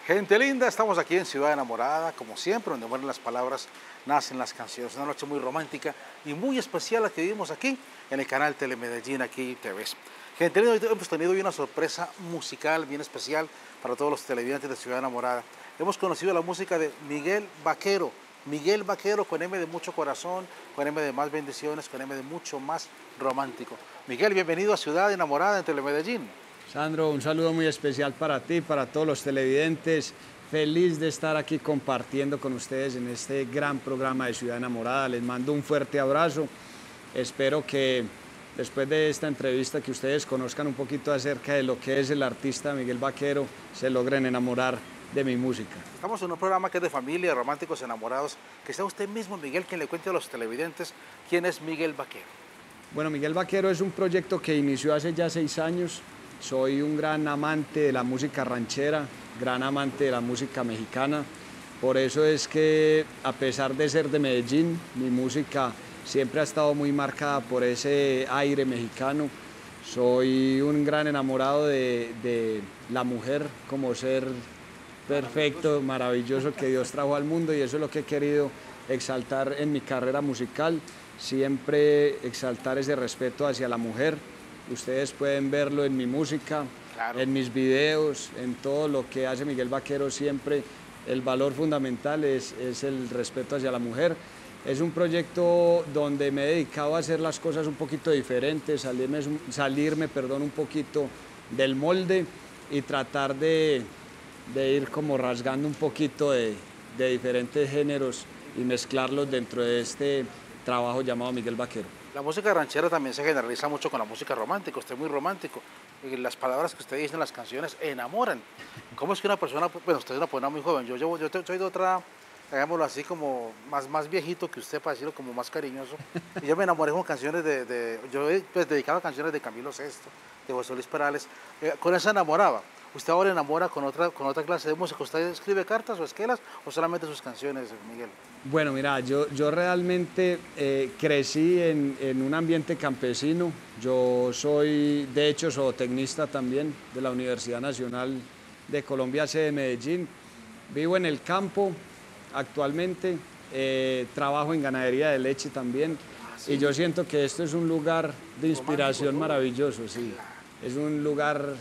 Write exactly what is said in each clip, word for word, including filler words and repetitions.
Gente linda, estamos aquí en Ciudad Enamorada, como siempre, donde mueren las palabras, nacen las canciones. Una noche muy romántica y muy especial la que vivimos aquí en el canal Telemedellín, aquí T V. Gente linda, hoy hemos tenido hoy una sorpresa musical bien especial para todos los televidentes de Ciudad Enamorada. Hemos conocido la música de Miguel Vaquero. Miguel Vaquero con M de mucho corazón, con M de más bendiciones, con M de mucho más romántico. Miguel, bienvenido a Ciudad Enamorada en Telemedellín. Sandro, un saludo muy especial para ti, para todos los televidentes. Feliz de estar aquí compartiendo con ustedes en este gran programa de Ciudad Enamorada. Les mando un fuerte abrazo. Espero que después de esta entrevista que ustedes conozcan un poquito acerca de lo que es el artista Miguel Vaquero, se logren enamorar de mi música. Estamos en un programa que es de familia, románticos, enamorados. Que sea usted mismo, Miguel, quien le cuente a los televidentes quién es Miguel Vaquero. Bueno, Miguel Vaquero es un proyecto que inició hace ya seis años. Soy un gran amante de la música ranchera, gran amante de la música mexicana. Por eso es que, a pesar de ser de Medellín, mi música siempre ha estado muy marcada por ese aire mexicano. Soy un gran enamorado de, de la mujer como ser perfecto, maravilloso que Dios trajo al mundo, y eso es lo que he querido exaltar en mi carrera musical, siempre exaltar ese respeto hacia la mujer. Ustedes pueden verlo en mi música, claro, en mis videos, en todo lo que hace Miguel Vaquero. Siempre el valor fundamental es, es el respeto hacia la mujer. Es un proyecto donde me he dedicado a hacer las cosas un poquito diferentes, salirme, salirme perdón, un poquito del molde y tratar de, de ir como rasgando un poquito de, de diferentes géneros y mezclarlos dentro de este trabajo llamado Miguel Vaquero. La música ranchera también se generaliza mucho con la música romántica. Usted es muy romántico. Y las palabras que usted dice en las canciones enamoran. ¿Cómo es que una persona, bueno, usted es una persona muy joven, yo, yo, yo soy de otra, hagámoslo así, como más, más viejito que usted, para decirlo como más cariñoso. Y yo me enamoré con canciones de, de yo he pues, dedicado a canciones de Camilo Sesto, de José Luis Perales. Eh, con esa enamoraba. ¿Usted ahora enamora con otra, con otra clase de música? ¿Usted escribe cartas o esquelas o solamente sus canciones, Miguel? Bueno, mira, yo, yo realmente eh, crecí en, en un ambiente campesino. Yo soy, de hecho, zootecnista también de la Universidad Nacional de Colombia, sede de Medellín. Vivo en el campo actualmente, eh, trabajo en ganadería de leche también. Ah, ¿sí? Y yo siento que esto es un lugar de inspiración maravilloso, sí. Es un lugar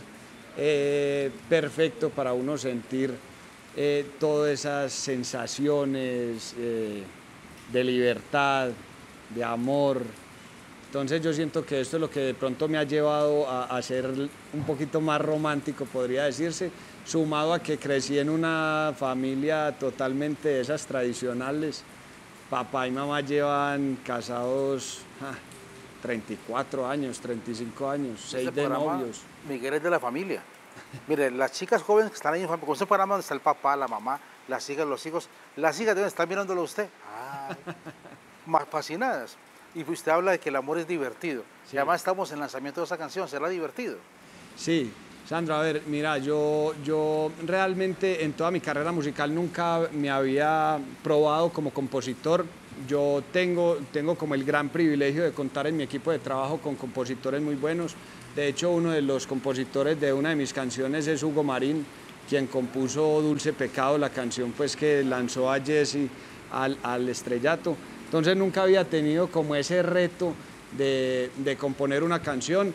eh, perfecto para uno sentir Eh, todas esas sensaciones eh, de libertad, de amor. Entonces yo siento que esto es lo que de pronto me ha llevado a, a ser un poquito más romántico, podría decirse, sumado a que crecí en una familia totalmente de esas tradicionales. Papá y mamá llevan casados ah, treinta y cuatro años, treinta y cinco años, seis de novios. Miguel es de la familia. Mire, las chicas jóvenes que están ahí, con ese programa donde está el papá, la mamá, las hijas, los hijos, las hijas deben estar mirándolo a usted, ah, más fascinadas. Y usted habla de que el amor es divertido. Sí. Y además estamos en el lanzamiento de esa canción, ¿será divertido? Sí, Sandro, a ver, mira, yo, yo realmente en toda mi carrera musical nunca me había probado como compositor. Yo tengo, tengo como el gran privilegio de contar en mi equipo de trabajo con compositores muy buenos. De hecho, uno de los compositores de una de mis canciones es Hugo Marín, quien compuso Dulce Pecado, la canción pues, que lanzó a Jesse al, al estrellato. Entonces nunca había tenido como ese reto de, de componer una canción.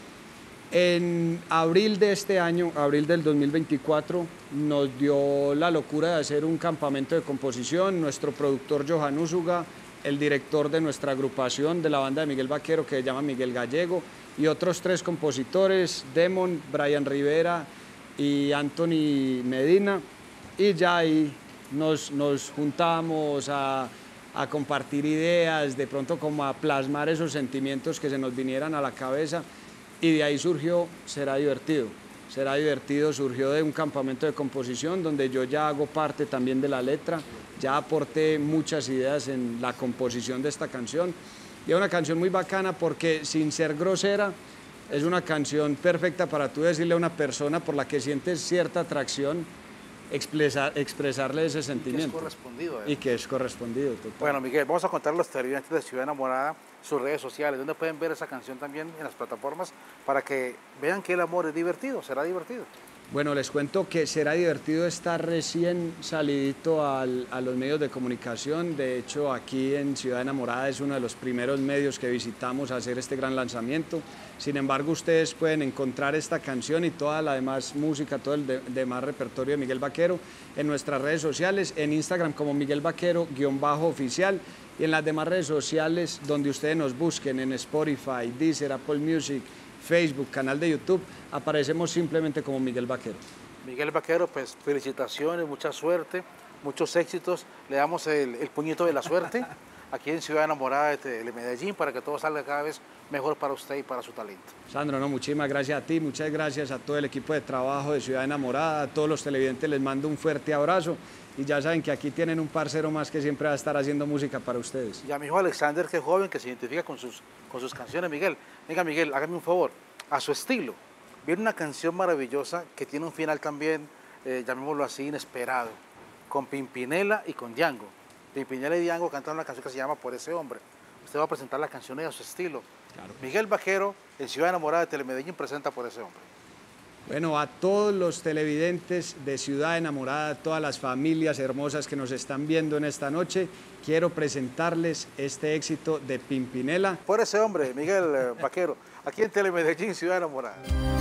En abril de este año, abril del dos mil veinticuatro, nos dio la locura de hacer un campamento de composición. Nuestro productor Johan Úsuga, el director de nuestra agrupación de la banda de Miguel Vaquero, que se llama Miguel Gallego, y otros tres compositores, Demon, Brian Rivera y Anthony Medina, y ya ahí nos, nos juntamos a, a compartir ideas, de pronto como a plasmar esos sentimientos que se nos vinieran a la cabeza, y de ahí surgió Será Divertido. Será Divertido surgió de un campamento de composición donde yo ya hago parte también de la letra, ya aporté muchas ideas en la composición de esta canción. Y es una canción muy bacana porque, sin ser grosera, es una canción perfecta para tú decirle a una persona por la que sientes cierta atracción, expresar, expresarle ese sentimiento. Y que es correspondido. ¿eh? Y que es correspondido, total. Bueno, Miguel, vamos a contar a los televidentes de Ciudad Enamorada sus redes sociales, donde pueden ver esa canción también en las plataformas para que vean que el amor es divertido, será divertido. Bueno, les cuento que será divertido estar recién salidito al, a los medios de comunicación. De hecho, aquí en Ciudad Enamorada es uno de los primeros medios que visitamos a hacer este gran lanzamiento. Sin embargo, ustedes pueden encontrar esta canción y toda la demás música, todo el de, demás repertorio de Miguel Vaquero en nuestras redes sociales, en Instagram como Miguel Vaquero guión bajo oficial y en las demás redes sociales donde ustedes nos busquen en Spotify, Deezer, Apple Music, Facebook, canal de YouTube, aparecemos simplemente como Miguel Vaquero. Miguel Vaquero, pues felicitaciones, mucha suerte, muchos éxitos. Le damos el, el puñito de la suerte aquí en Ciudad Enamorada de, de Medellín para que todo salga cada vez mejor para usted y para su talento. Sandro, no, muchísimas gracias a ti, muchas gracias a todo el equipo de trabajo de Ciudad Enamorada, a todos los televidentes les mando un fuerte abrazo y ya saben que aquí tienen un parcero más que siempre va a estar haciendo música para ustedes. Y a mi hijo Alexander, que es joven, que se identifica con sus, con sus canciones. Miguel, venga Miguel, hágame un favor, a su estilo. Viene una canción maravillosa que tiene un final también, eh, llamémoslo así, inesperado, con Pimpinela y con Django. Pimpinela y Django cantan una canción que se llama Por ese hombre. Usted va a presentar las canciones a su estilo. Claro. Miguel Vaquero, en Ciudad Enamorada de Telemedellín, presenta Por ese hombre. Bueno, a todos los televidentes de Ciudad Enamorada, todas las familias hermosas que nos están viendo en esta noche, quiero presentarles este éxito de Pimpinela. Por ese hombre, Miguel eh, Vaquero, aquí en Telemedellín, Ciudad Enamorada.